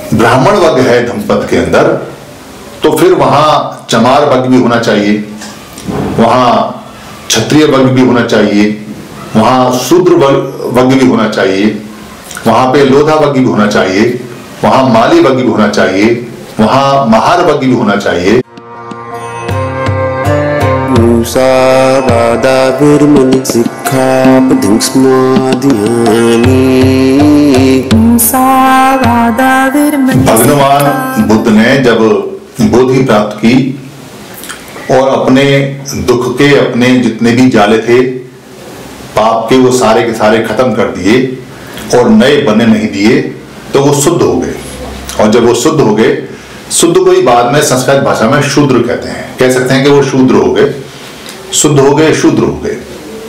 ब्राह्मण वर्ग है धम्मपद के अंदर, तो फिर वहां चमार वर्ग भी होना चाहिए, वहां क्षत्रिय वर्ग भी होना चाहिए, वहां शूद्र वर्ग भी होना चाहिए, वहां पे लोधा वर्ग भी होना चाहिए, वहां माली वर्ग भी होना चाहिए, वहां महार वर्ग भी होना चाहिए। भगवान बुद्ध ने जब बोधि प्राप्त की और अपने दुख के अपने जितने भी जाले थे पाप के वो सारे के सारे खत्म कर दिए और नए बनने नहीं दिए, तो वो शुद्ध हो गए। और जब वो शुद्ध हो गए, शुद्ध को ही बाद में संस्कृत भाषा में शूद्र कहते हैं, कह सकते हैं कि वो शूद्र हो गए, शुद्ध हो गए, शूद्र हो गए।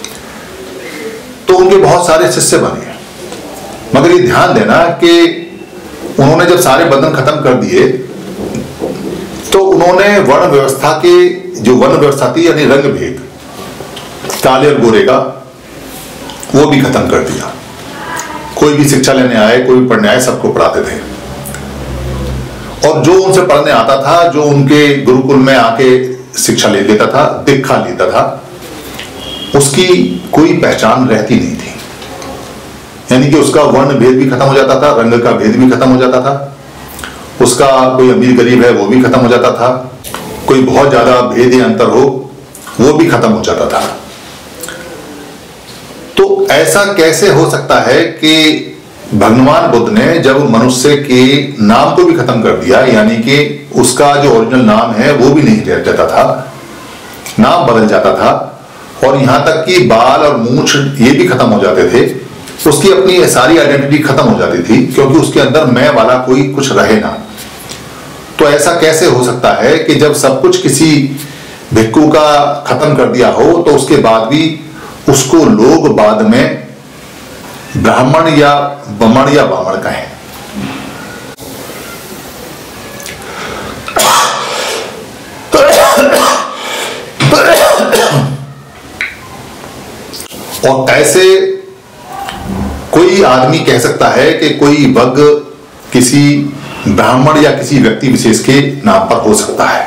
तो उनके बहुत सारे शिष्य बने, मगर ये ध्यान देना कि उन्होंने जब सारे बंधन खत्म कर दिए तो उन्होंने वर्ण व्यवस्था के जो वर्ण व्यवस्था थी यानी रंग भेद, काले और गोरे का, वो भी खत्म कर दिया। कोई भी शिक्षा लेने आए, कोई भी पढ़ने आए, सबको पढ़ाते थे। और जो उनसे पढ़ने आता था, जो उनके गुरुकुल में आके शिक्षा ले लेता था, दीक्षा लेता था, उसकी कोई पहचान रहती नहीं थी। यानी कि उसका वर्ण भेद भी खत्म हो जाता था, रंग का भेद भी खत्म हो जाता था, उसका कोई अमीर गरीब है वो भी खत्म हो जाता था, कोई बहुत ज्यादा भेद या अंतर हो वो भी खत्म हो जाता था। तो ऐसा कैसे हो सकता है कि भगवान बुद्ध ने जब मनुष्य के नाम को भी खत्म कर दिया, यानी कि उसका जो ओरिजिनल नाम है वो भी नहीं रह जाता था, नाम बदल जाता था, और यहां तक कि बाल और मूंछ ये भी खत्म हो जाते थे, उसकी अपनी सारी आइडेंटिटी खत्म हो जाती थी, क्योंकि उसके अंदर मैं वाला कोई कुछ रहे ना। तो ऐसा कैसे हो सकता है कि जब सब कुछ किसी भिक्खु का खत्म कर दिया हो, तो उसके बाद भी उसको लोग बाद में ब्राह्मण या बमण या बामण कहें। और कैसे कोई आदमी कह सकता है कि कोई वर्ग किसी ब्राह्मण या किसी व्यक्ति विशेष के नाम पर हो सकता है,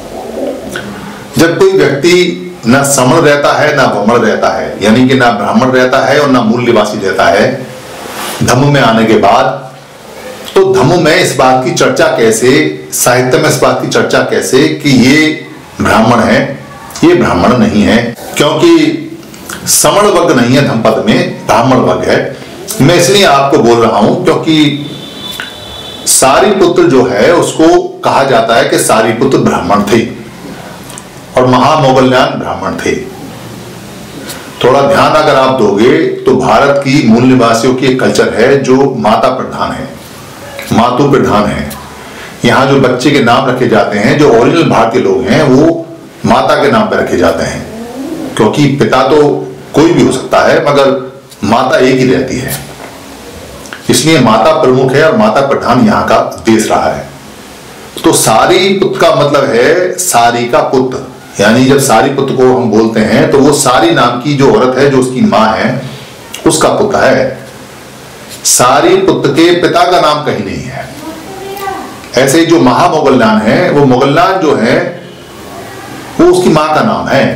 जब कोई व्यक्ति ना समण रहता है ना वमण रहता है, यानी कि ना ब्राह्मण रहता है और ना मूल निवासी रहता है धम्म में आने के बाद। तो धम्म में इस बात की चर्चा कैसे, साहित्य में इस बात की चर्चा कैसे कि ये ब्राह्मण है, ये ब्राह्मण नहीं है, क्योंकि समण वर्ग नहीं है धम्मपद में, ब्राह्मण वर्ग है। मैं इसलिए आपको बोल रहा हूं क्योंकि सारीपुत्र जो है उसको कहा जाता है कि सारीपुत्र ब्राह्मण थे और महामोगल्यान ब्राह्मण थे। थोड़ा ध्यान अगर आप दोगे तो भारत की मूल निवासियों की एक कल्चर है जो माता प्रधान है, मातु प्रधान है। यहाँ जो बच्चे के नाम रखे जाते हैं, जो ओरिजिनल भारतीय लोग हैं, वो माता के नाम पर रखे जाते हैं, क्योंकि पिता तो कोई भी हो सकता है मगर माता एक ही रहती है, इसलिए माता प्रमुख है और माता प्रधान यहाँ का देश रहा है। तो सारी पुत्र का मतलब है सारी का पुत्र, यानी जब सारी पुत्र को हम बोलते हैं तो वो सारी नाम की जो औरत है, जो उसकी माँ है, उसका पुत्र है। सारी पुत्र के पिता का नाम कहीं नहीं है। ऐसे ही जो महामोगल्यान है, वो मोगल्यान जो है वो उसकी माँ का नाम है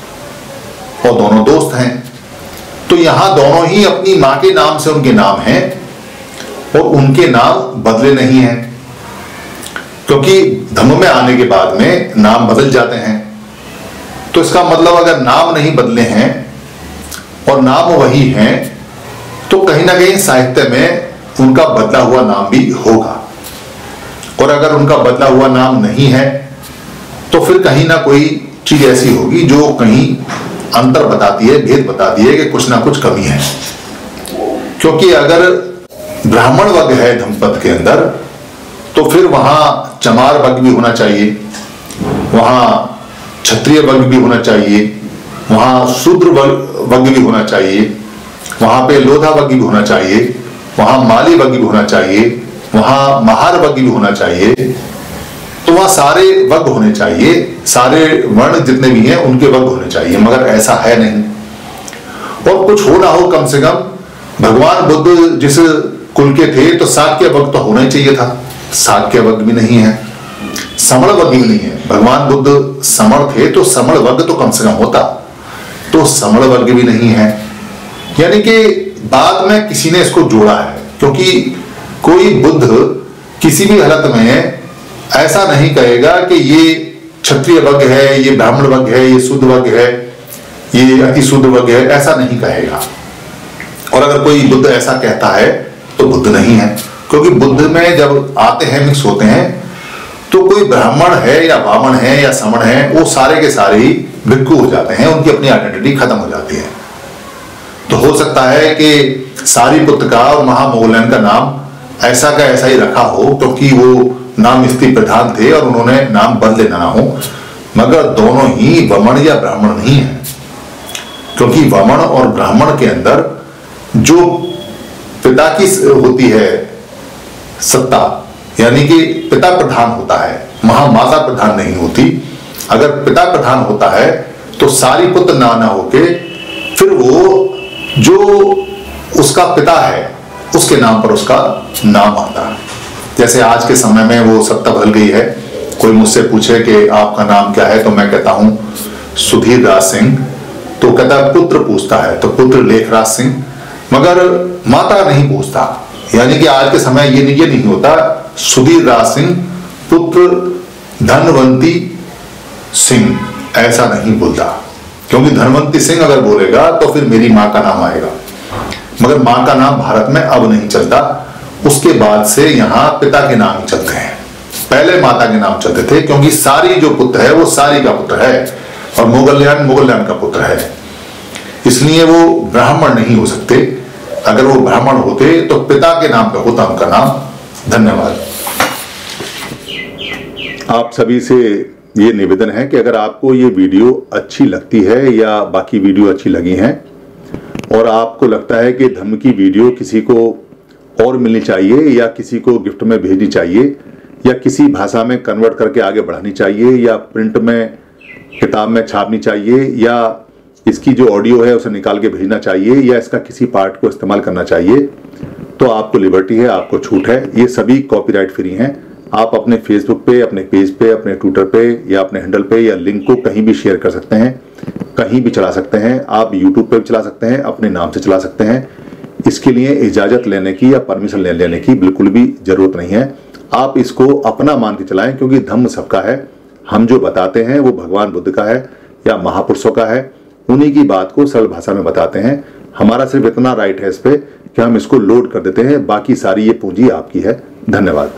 और दोनों दोस्त हैं। तो यहां दोनों ही अपनी माँ के नाम से उनके नाम हैं और उनके नाम बदले नहीं हैं, क्योंकि धम्म में आने के बाद में नाम बदल जाते हैं। तो इसका मतलब अगर नाम नहीं बदले हैं और नाम वही हैं, तो कहीं ना कहीं साहित्य में उनका बदला हुआ नाम भी होगा। और अगर उनका बदला हुआ नाम नहीं है तो फिर कहीं ना कोई चीज ऐसी होगी जो कहीं अंतर बताती है, भेद बताती है कि कुछ ना कुछ कमी है। क्योंकि अगर ब्राह्मण वर्ग है धम्मपद के अंदर, तो फिर वहां चमार वर्ग भी होना चाहिए, वहां क्षत्रिय वर्ग भी होना चाहिए, वहां शूद्र वर्ग भी होना चाहिए, वहां पे लोधा वर्ग भी होना चाहिए, वहां माली वर्ग भी होना चाहिए, वहां महार वर्ग भी होना चाहिए। तो वहां सारे वर्ग होने चाहिए, सारे वर्ण जितने भी हैं उनके वर्ग होने चाहिए, मगर ऐसा है नहीं। और कुछ हो ना हो, कम से कम भगवान बुद्ध जिस कुल के थे तो शाक्य वर्ग तो होना ही चाहिए था। शाक्य वर्ग भी नहीं है, समण वर्ग भी नहीं है। भगवान बुद्ध समण थे तो समण वर्ग तो कम से कम होता, तो समण वर्ग भी नहीं है। यानी कि बाद में किसी ने इसको जोड़ा है, क्योंकि कोई बुद्ध किसी भी हालत में ऐसा नहीं कहेगा कि ये क्षत्रिय वर्ग है, ये ब्राह्मण वर्ग है, ये शुद्ध वर्ग है, ये अति शुद्ध वर्ग है, ऐसा नहीं कहेगा। और अगर कोई बुद्ध ऐसा कहता है तो बुद्ध नहीं है, क्योंकि बुद्ध में जब आते हैं, मिक्स होते हैं, तो कोई ब्राह्मण है या वामन है या समण है, वो सारे के सारे ही भिक्खु हो जाते हैं, उनकी अपनी आइडेंटिटी खत्म हो जाती है। तो हो सकता है कि सारिपुत्र का और महामोगलायन का नाम ऐसा का ऐसा ही रखा हो, क्योंकि वो नाम स्त्री प्रधान थे और उन्होंने नाम बदल लेना हो, मगर दोनों ही वमन या ब्राह्मण नहीं है। क्योंकि वमन और ब्राह्मण के अंदर जो पिता की होती है सत्ता, यानी कि पिता प्रधान होता है, महामाता प्रधान नहीं होती। अगर पिता प्रधान होता है तो सारिपुत्र ना होके फिर वो जो उसका पिता है उसके नाम पर उसका नाम आता है। जैसे आज के समय में वो सत्ता बदल गई है, कोई मुझसे पूछे कि आपका नाम क्या है, तो मैं कहता हूं सुधीर राज सिंह, तो कहता है पुत्र पूछता है तो पुत्र लेखराज सिंह, मगर माता नहीं पूछता। यानी कि आज के समय ये नहीं होता सुधीर राज सिंह पुत्र धनवंती सिंह, ऐसा नहीं बोलता, क्योंकि धनवंती सिंह अगर बोलेगा तो फिर मेरी माँ का नाम आएगा, मगर माँ का नाम भारत में अब नहीं चलता। उसके बाद से यहाँ पिता के नाम ही चलते हैं, पहले माता के नाम चलते थे, क्योंकि सारी जो पुत्र है वो सारी का पुत्र है और मोगल्यान का पुत्र है, इसलिए वो ब्राह्मण नहीं हो सकते। अगर वो ब्राह्मण होते तो पिता के नाम पे होता उनका नाम। धन्यवाद। आप सभी से ये निवेदन है कि अगर आपको ये वीडियो अच्छी लगती है या बाकी वीडियो अच्छी लगी हैं और आपको लगता है कि धम्म की वीडियो किसी को और मिलनी चाहिए या किसी को गिफ्ट में भेजनी चाहिए या किसी भाषा में कन्वर्ट करके आगे बढ़ानी चाहिए या प्रिंट में किताब में छापनी चाहिए या इसकी जो ऑडियो है उसे निकाल के भेजना चाहिए या इसका किसी पार्ट को इस्तेमाल करना चाहिए, तो आपको लिबर्टी है, आपको छूट है। ये सभी कॉपीराइट फ्री हैं। आप अपने फेसबुक पे, अपने पेज पे, अपने ट्विटर पे या अपने हैंडल पे या लिंक को कहीं भी शेयर कर सकते हैं, कहीं भी चला सकते हैं। आप यूट्यूब पे भी चला सकते हैं, अपने नाम से चला सकते हैं। इसके लिए इजाजत लेने की या परमिशन लेने की बिल्कुल भी जरूरत नहीं है। आप इसको अपना मान के चलाएं, क्योंकि धम्म सबका है। हम जो बताते हैं वो भगवान बुद्ध का है या महापुरुषों का है, उन्हीं की बात को सरल भाषा में बताते हैं। हमारा सिर्फ इतना राइट है इस पे कि हम इसको लोड कर देते हैं, बाकी सारी ये पूंजी आपकी है। धन्यवाद।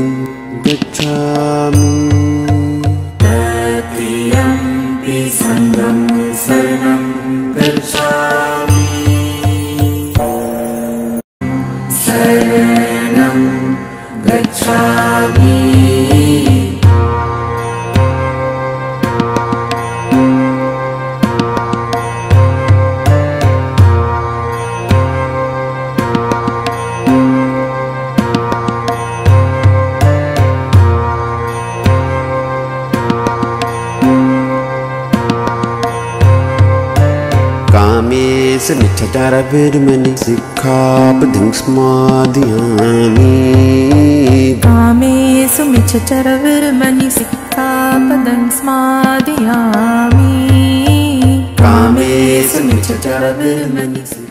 Gacchami बुद्धं शरणं गच्छामि शरणं गच्छामि कामेषु मिथ्याचारविरमणि सिक्खापदं समादयामि कामेषु मिथ्याचारविरमणि सिक्खापदं समादयामि कामेषु मिथ्याचारविरमणि